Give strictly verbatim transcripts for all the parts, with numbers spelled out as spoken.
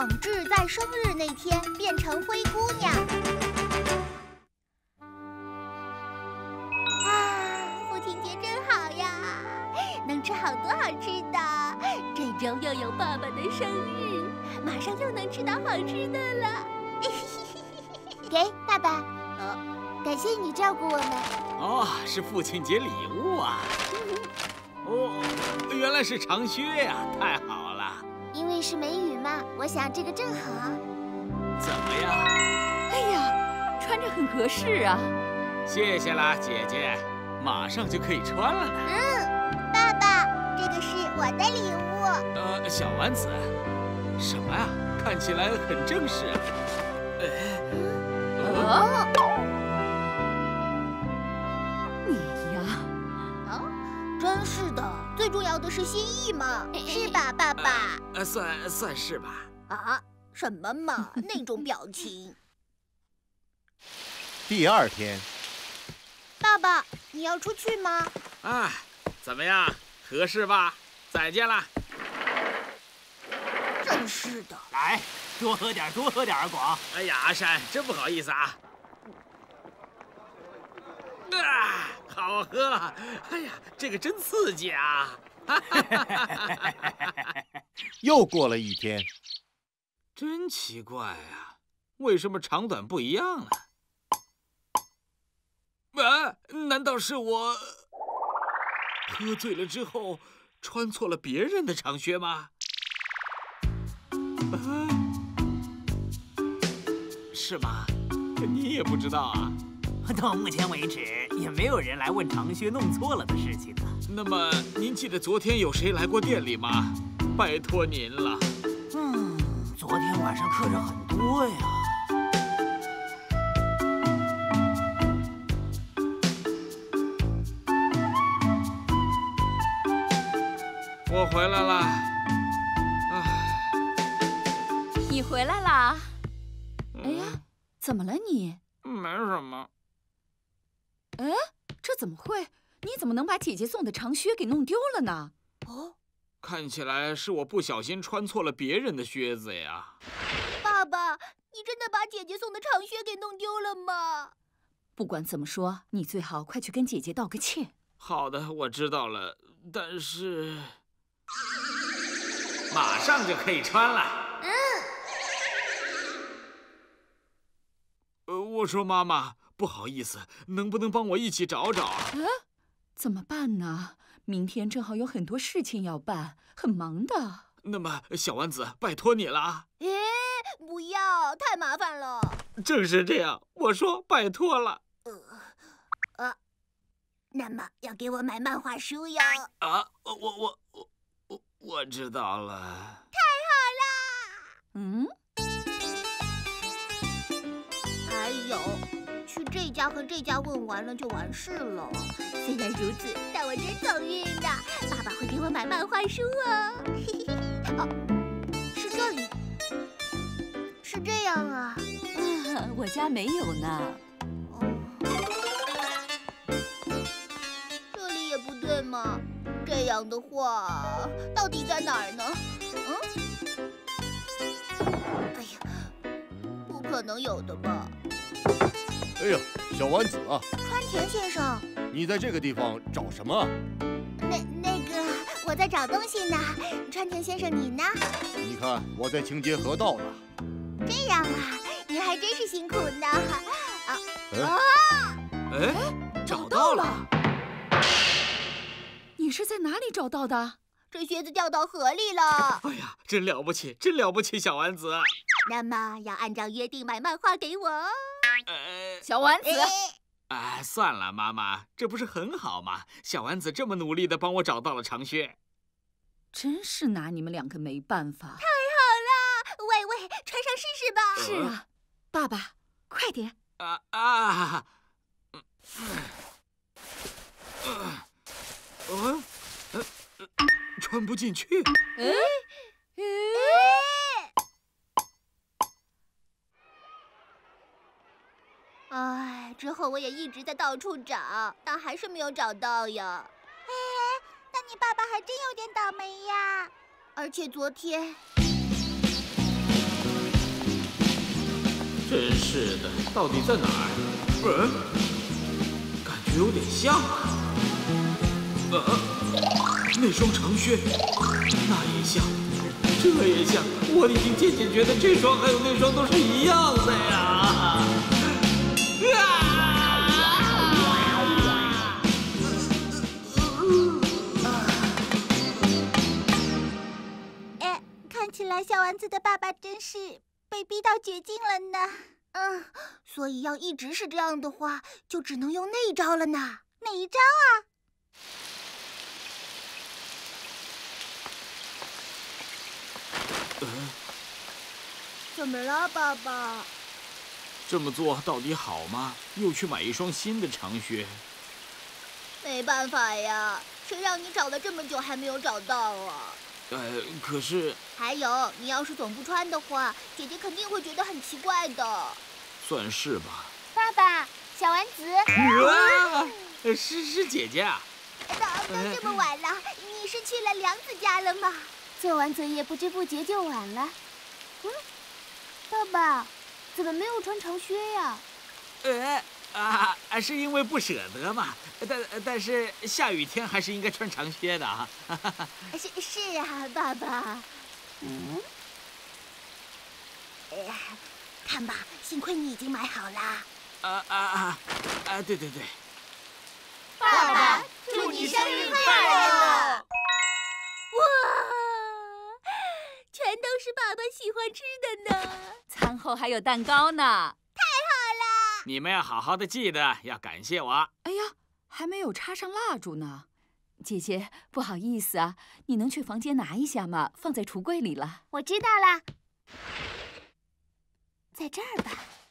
广志在生日那天变成灰姑娘。啊，父亲节真好呀，能吃好多好吃的。这周又有爸爸的生日，马上又能吃到好吃的了。给爸爸，呃，感谢你照顾我们。 哦，是父亲节礼物啊。哦，原来是长靴呀，太好了。 因为是梅雨嘛，我想这个正好。 怎么样？ 哎呀，穿着很合适啊。 谢谢啦，姐姐，马上就可以穿了呢。 嗯，爸爸，这个是我的礼物。 呃，小丸子，什么呀？看起来很正式。哎， 哦，你呀， 哦，真是的，最重要的是心意嘛，是吧，爸爸？ 呃，算算是吧。 啊，什么嘛，那种表情。 第二天， 爸爸，你要出去吗？ 啊，怎么样？合适吧？再见啦。 真是的。 来，多喝点，多喝点，广。 哎呀，阿山，真不好意思啊。啊，好喝！哎呀，这个真刺激啊！ 又过了一天， 真奇怪啊，为什么长短不一样呢？啊，难道是我喝醉了之后穿错了别人的长靴吗？啊，是吗？你也不知道啊？ 到目前为止，也没有人来问长靴弄错了的事情呢。 那么您记得昨天有谁来过店里吗？拜托您了。 嗯，昨天晚上客人很多呀。 我回来了。唉， 你回来啦？哎呀，怎么了你？ 没什么。 哎，这怎么会？你怎么能把姐姐送的长靴给弄丢了呢？ 哦， 看起来是我不小心穿错了别人的靴子呀。 爸爸，你真的把姐姐送的长靴给弄丢了吗？ 不管怎么说，你最好快去跟姐姐道个歉。 好的，我知道了，但是马上就可以穿了。 嗯。 呃，我说妈妈，不好意思，能不能帮我一起找找啊？ 啊，怎么办呢？明天正好有很多事情要办，很忙的。 那么，小丸子，拜托你了。 诶，不要，太麻烦了。 正是这样，我说拜托了。 呃，呃，那么要给我买漫画书哟。 啊，我我我我我我知道了。 太好啦！ 嗯。 还有，去这家和这家问完了就完事了。虽然如此，但我真走运的，爸爸会给我买漫画书哦。嘿嘿嘿，哦，是这里，是这样啊。 啊，我家没有呢。 哦，这里也不对嘛。这样的话，到底在哪儿呢？嗯？哎呀，不可能有的吧？ 哎呀，小丸子啊， 川田先生， 你在这个地方找什么啊？ 那那个，我在找东西呢。川田先生，你呢？ 你看我在清洁河道呢。 这样啊，您还真是辛苦呢。啊哎啊！ 哎，找到了。 你是在哪里找到的？ 这靴子掉到河里了。 哎呀，真了不起，真了不起，小丸子。 那么要按照约定买漫画给我哦。 呃， 小丸子。 哎，算了，妈妈，这不是很好吗？小丸子这么努力的帮我找到了长靴， 真是拿你们两个没办法。 太好了，喂喂，穿上试试吧。 是啊，爸爸，快点。 啊啊！嗯嗯呃呃穿不进去。 嗯。 哎，之后我也一直在到处找，但还是没有找到呀。哎，那你爸爸还真有点倒霉呀！而且昨天， 真是的，到底在哪儿？嗯，感觉有点像啊。呃，那双长靴，那也像，这也像。我已经渐渐觉得这双还有那双都是一样的呀。啊！ 哎，看起来小丸子的爸爸真是被逼到绝境了呢。嗯，所以要一直是这样的话，就只能用那一招了呢。哪一招啊？ 呃， 怎么了，爸爸？ 这么做到底好吗？又去买一双新的长靴？ 没办法呀，谁让你找了这么久还没有找到啊？ 呃，可是…… 还有，你要是总不穿的话，姐姐肯定会觉得很奇怪的。 算是吧。 爸爸，小丸子。 啊，是是姐姐啊。 都都这么晚了，你是去了梁子家了吗？做完作业不知不觉就晚了。嗯，爸爸，怎么没有穿长靴呀？ 呃啊，是因为不舍得嘛。但但是下雨天还是应该穿长靴的啊。 是是啊，爸爸。嗯。哎呀，看吧，幸亏你已经买好了。 啊啊啊！啊，对对对。 爸爸，祝你生日快乐！哇，全都是爸爸喜欢吃的呢。 餐后还有蛋糕呢。 太好了！ 你们要好好的记得，要感谢我。 哎呀，还没有插上蜡烛呢。姐姐，不好意思啊，你能去房间拿一下吗？放在橱柜里了。 我知道了，在这儿吧。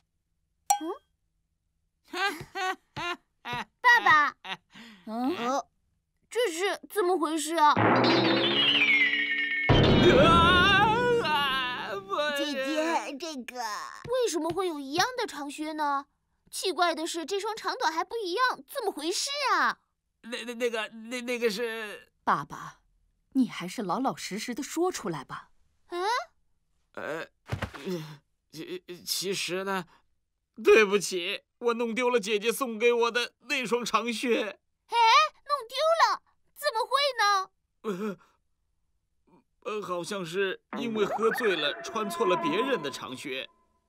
嗯。爸爸， 嗯， 哦，这是怎么回事啊？姐姐，这个为什么会有一样的长靴呢？奇怪的是，这双长短还不一样，怎么回事啊？ 那那那个那那个是…… 爸爸，你还是老老实实的说出来吧。 啊？ 呃，其其实呢，对不起，我弄丢了姐姐送给我的那双长靴。 哎，弄丢了？怎么会呢？呃，呃，好像是因为喝醉了，穿错了别人的长靴。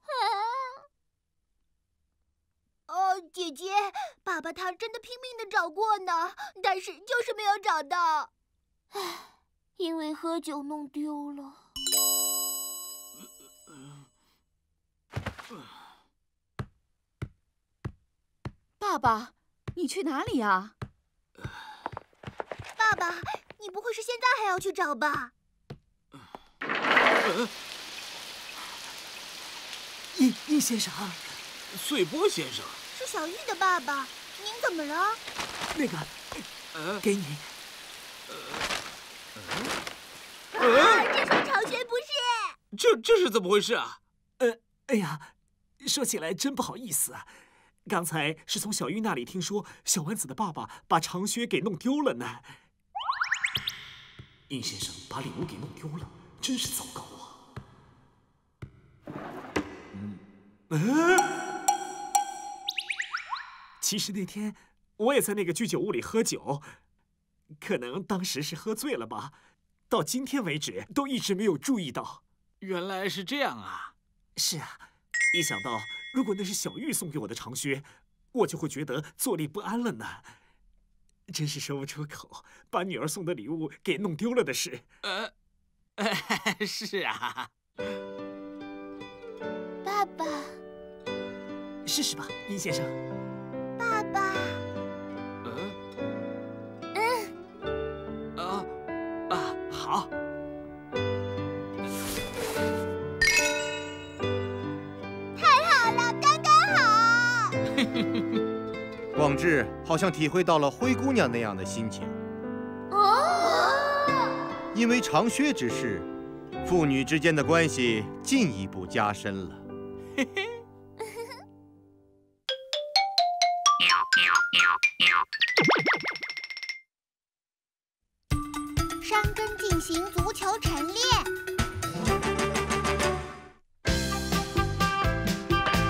哦，姐姐，爸爸他真的拼命的找过呢，但是就是没有找到。唉，因为喝酒弄丢了。 爸爸，你去哪里呀？ 爸爸，你不会是现在还要去找吧？ 呃殷殷先生， 穗波先生， 是小玉的爸爸，您怎么了？ 那个， 呃， 给你。 呃，呃， 啊，这双长靴不是？ 这这是怎么回事啊？ 呃，哎呀，说起来真不好意思啊，刚才是从小玉那里听说小丸子的爸爸把长靴给弄丢了呢。殷先生把礼物给弄丢了，真是糟糕啊。嗯，嗯，其实那天我也在那个居酒屋里喝酒，可能当时是喝醉了吧，到今天为止都一直没有注意到。 原来是这样啊！ 是啊，一想到如果那是小玉送给我的长靴，我就会觉得坐立不安了呢。真是说不出口，把女儿送的礼物给弄丢了的事。 呃，呃是啊。 爸爸， 试试吧，殷先生。 爸爸。 嗯。嗯。啊啊，好。 太好了，刚刚好。 广志好像体会到了灰姑娘那样的心情。 哦。 因为长靴之事，父女之间的关系进一步加深了。 嘿嘿。 山根进行足球晨练。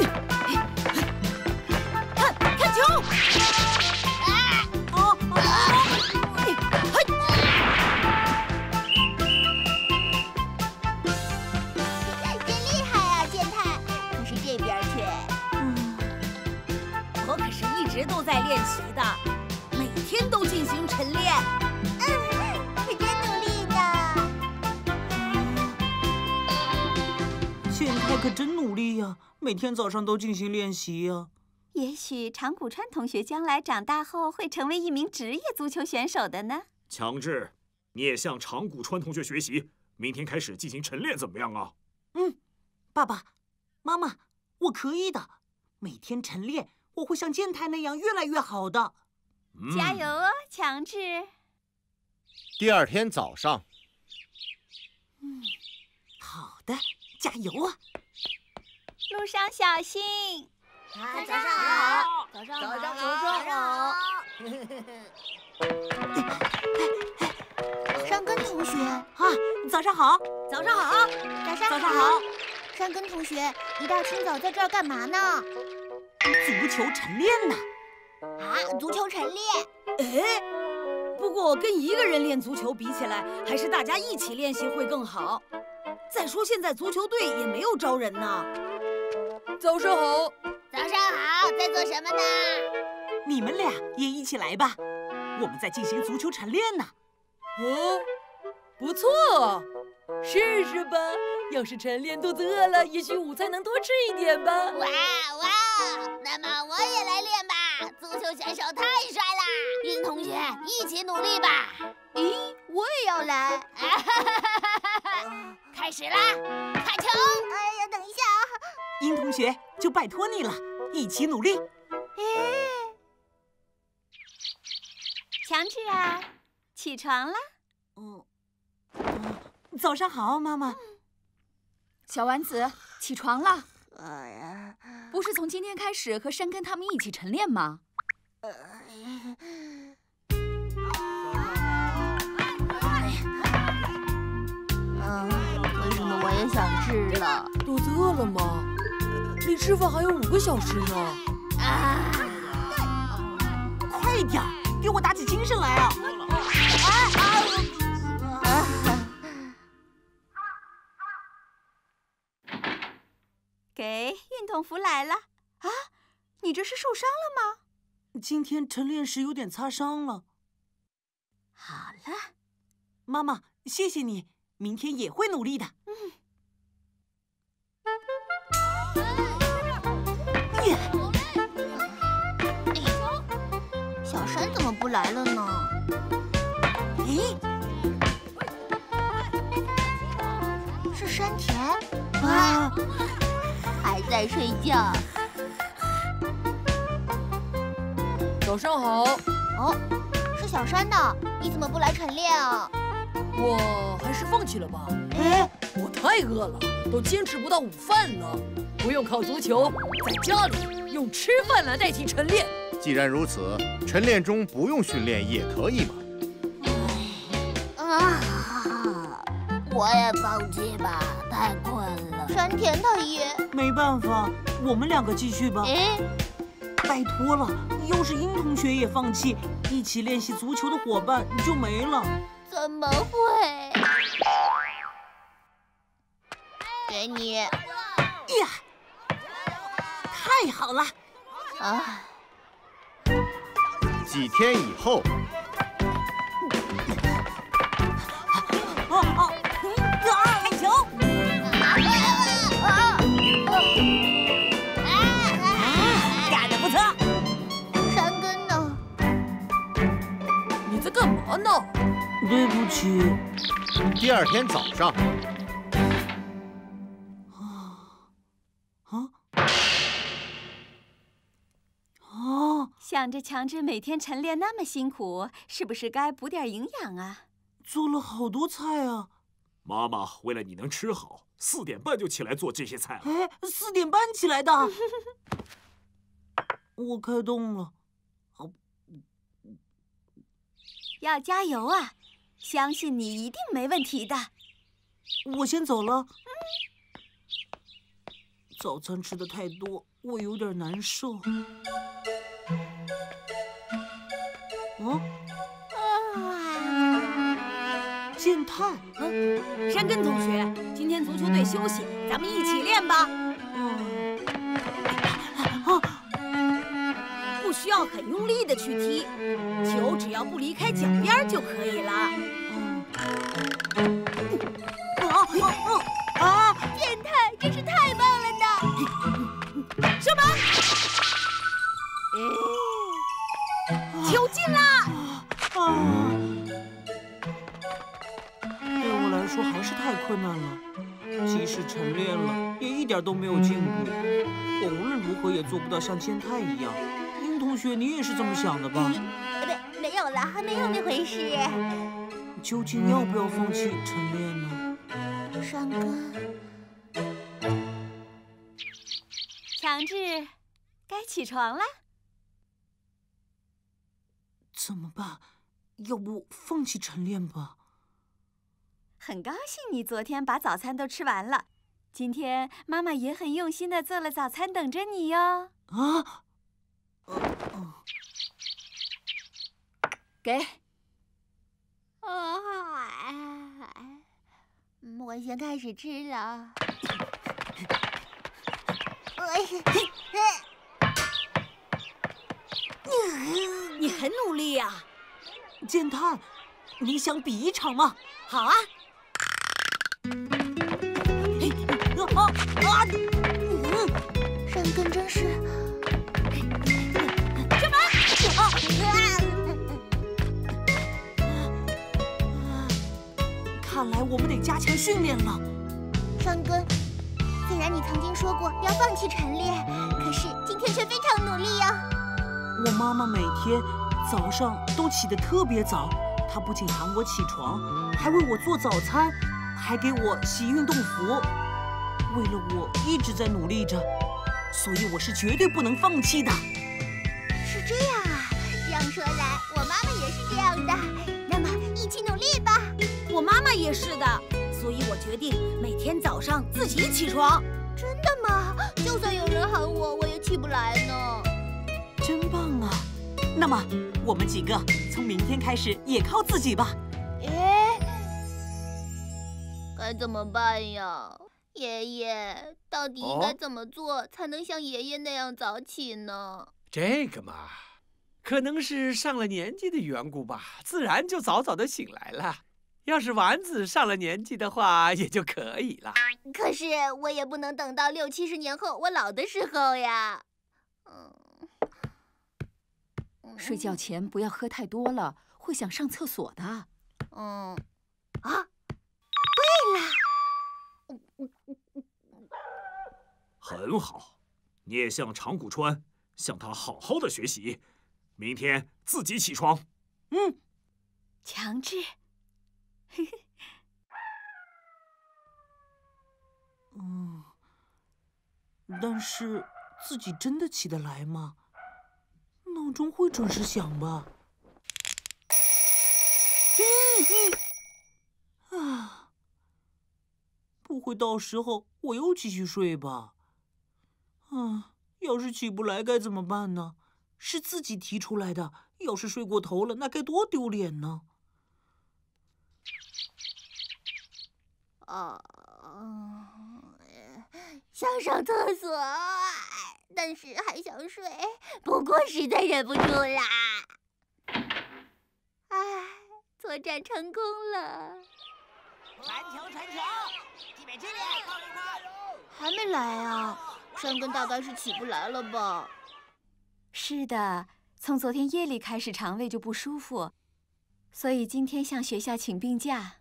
我可是一直都在练习的，每天都进行晨练。 嗯，是真努力的。健太可真努力呀，每天早上都进行练习呀。 也许长谷川同学将来长大后会成为一名职业足球选手的呢。 强志，你也向长谷川同学学习，明天开始进行晨练，怎么样啊？ 嗯，爸爸妈妈，我可以的。每天晨练，我会像健太那样越来越好的。 嗯、 加油哦，强志！ 第二天早上， 嗯，好的，加油啊！ 路上小心。 啊，早上好，早上好，早上好。山根同学啊，早上好， 早上好， 早上早上好。 山根同学，一大清早在这儿干嘛呢？ 足球晨练呢。 啊，足球晨练。 哎，不过跟一个人练足球比起来，还是大家一起练习会更好。再说现在足球队也没有招人呢。 早上好。 早上好，在做什么呢？ 你们俩也一起来吧，我们在进行足球晨练呢。 哦，不错啊，试试吧。要是晨练肚子饿了，也许午餐能多吃一点吧。 哇哇，那么我也来练吧。足球选手太帅了，殷同学，一起努力吧。咦，我也要来。开始啦，看球。哎呀，等一下啊。 殷同学，就拜托你了，一起努力。 强志啊，起床了。 嗯，嗯，早上好，妈妈。 小丸子，起床了。哎呀，不是从今天开始和山根他们一起晨练吗？ 嗯，为什么我也想吃了？ 肚子饿了吗？离吃饭还有五个小时呢。 啊！ 快点，给我打起精神来啊！ 啊啊！ 给，运动服来了。啊，你这是受伤了吗？ 今天晨练时有点擦伤了。 好了， 妈妈，谢谢你，明天也会努力的。嗯。耶！ 小山怎么不来了呢？ 咦， 是山田啊， 还在睡觉。 早上好。 哦，是小山呢，你怎么不来晨练啊？ 我还是放弃了吧。 哎， 我太饿了，都坚持不到午饭呢。不用靠足球，在家里用吃饭来代替晨练。 既然如此，晨练中不用训练也可以嘛。 啊，我也放弃吧，太困了。山田他也没办法，我们两个继续吧。 哎， 拜托了，要是殷同学也放弃，一起练习足球的伙伴就没了。 怎么会？给你。 呀，太好了！ 啊。 几天以后， 哦哦，啊！看球！啊，干得不错！ 山根呢？ 你在干嘛呢？ 对不起。 第二天早上， 啊啊！ 想着强志每天晨练那么辛苦，是不是该补点营养啊？ 做了好多菜啊！ 妈妈为了你能吃好，四点半就起来做这些菜了。 哎，四点半起来的。我开动了。 要加油啊！相信你一定没问题的。 我先走了。早餐吃的太多，我有点难受。嗯？健太， 嗯，山根同学，今天足球队休息，咱们一起练吧。 嗯。啊！ 要很用力的去踢，球只要不离开脚边就可以了。 嗯。啊啊啊！ 健太真是太棒了呢！ 射门！球进啦！ 啊！对我来说还是太困难了。即使晨练了，也一点都没有进步。我无论如何也做不到像健太一样。殷同学，你也是这么想的吧？ 没没有啦，没有那回事。 究竟要不要放弃晨练呢？ 山根， 强志，该起床了。 怎么办？要不放弃晨练吧？ 很高兴你昨天把早餐都吃完了，今天妈妈也很用心的做了早餐等着你哟。 啊？呃呃、 给。 哦，我先开始吃了。 你很努力呀， 健太，你想比一场吗？ 好啊！ 啊啊！ 山根真是…… 射门！ 看来我们得加强训练了。 山根，虽然你曾经说过要放弃晨练，可是今天却非常努力呀。 我妈妈每天早上都起得特别早，她不仅喊我起床，还为我做早餐，还给我洗运动服。为了我一直在努力着，所以我是绝对不能放弃的。 是这样啊，这样说来，我妈妈也是这样的。那么一起努力吧。 我妈妈也是的，所以我决定每天早上自己起床。 真的吗？就算有人喊我，我也起不来呢。 真棒啊！那么我们几个从明天开始也靠自己吧。 哎，该怎么办呀？爷爷，到底应该怎么做才能像爷爷那样早起呢？ 这个嘛，可能是上了年纪的缘故吧，自然就早早的醒来了。要是丸子上了年纪的话，也就可以了。 可是我也不能等到六七十年后我老的时候呀。嗯。 睡觉前不要喝太多了，会想上厕所的。 嗯。啊，对了。 很好，你也向长谷川，向他好好的学习，明天自己起床。 嗯， 强志。 嗯，但是自己真的起得来吗？闹钟会准时响吧？啊，不会到时候我又继续睡吧？啊，要是起不来该怎么办呢？是自己提出来的，要是睡过头了，那该多丢脸呢！ 哦，想上厕所，但是还想睡，不过实在忍不住啦。唉，作战成功了。 传球，传球，基本这里， 还没来啊？山根大概是起不来了吧？ 是的，从昨天夜里开始肠胃就不舒服，所以今天向学校请病假。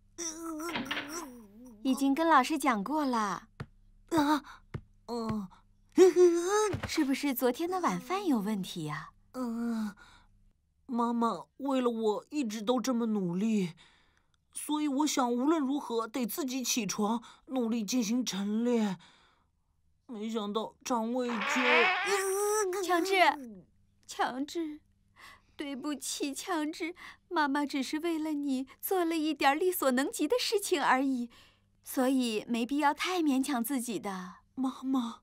已经跟老师讲过了。 啊，嗯， 是不是昨天的晚饭有问题呀？ 嗯，妈妈为了我一直都这么努力，所以我想无论如何得自己起床，努力进行晨练。没想到肠胃就…… 强志，强志，对不起，强志，妈妈只是为了你做了一点力所能及的事情而已。所以没必要太勉强自己的。 妈妈，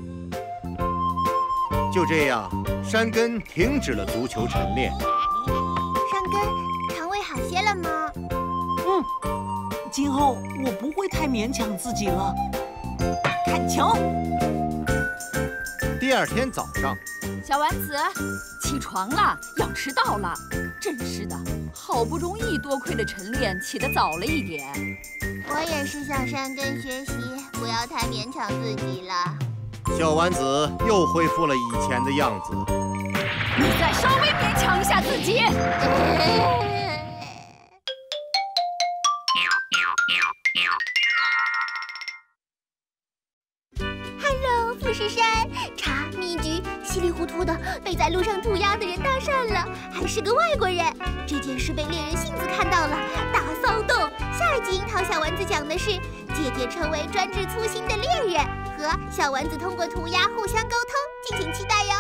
就这样，山根停止了足球晨练。 山根，肠胃好些了吗？ 嗯，今后我不会太勉强自己了。看球。 第二天早上， 小丸子，起床了，要迟到了。真是的，好不容易多亏了晨练，起得早了一点。 我也是向山根学习，不要太勉强自己了。 小丸子又恢复了以前的样子。 你再稍微勉强一下自己。 Hello， 富士山，茶、蜜橘，稀里糊涂的被在路上涂鸦的人搭讪了，还是个外国人。这件事被猎人杏子看到了，大骚动。下一集樱桃小丸子讲的是姐姐成为专制粗心的猎人，和小丸子通过涂鸦互相沟通，敬请期待哟。